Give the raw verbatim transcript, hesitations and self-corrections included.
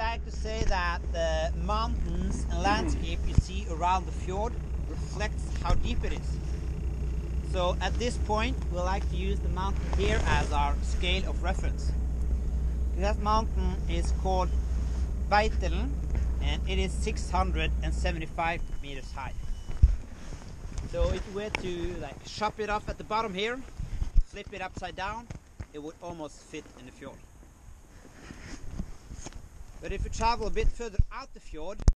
like to say that the mountains and landscape you see around the fjord reflects how deep it is. So at this point we like to use the mountain here as our scale of reference. That mountain is called Beitelen and it is six hundred seventy-five meters high. So if you were to like chop it off at the bottom here, flip it upside down, it would almost fit in the fjord. But if you travel a bit further out the fjord,